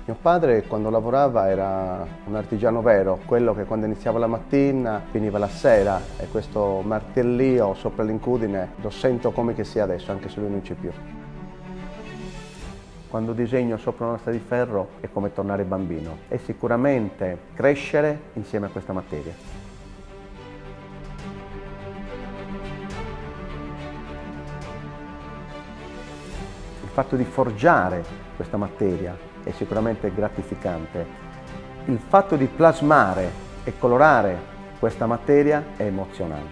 Mio padre quando lavorava era un artigiano vero, quello che quando iniziava la mattina finiva la sera, e questo martellio sopra l'incudine lo sento come che sia adesso, anche se lui non c'è più. Quando disegno sopra una lastra di ferro è come tornare bambino, è sicuramente crescere insieme a questa materia. Il fatto di forgiare questa materia è sicuramente gratificante. Il fatto di plasmare e colorare questa materia è emozionante.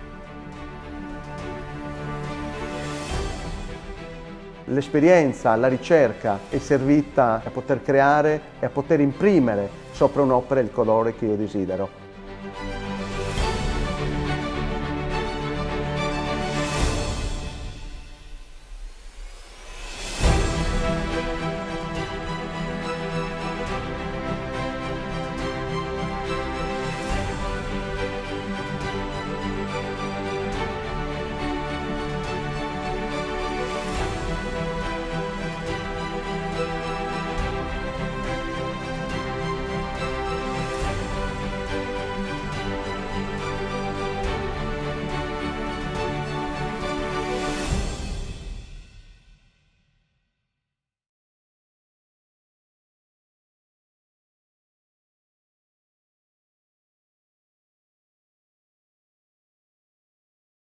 L'esperienza, la ricerca è servita a poter creare e a poter imprimere sopra un'opera il colore che io desidero.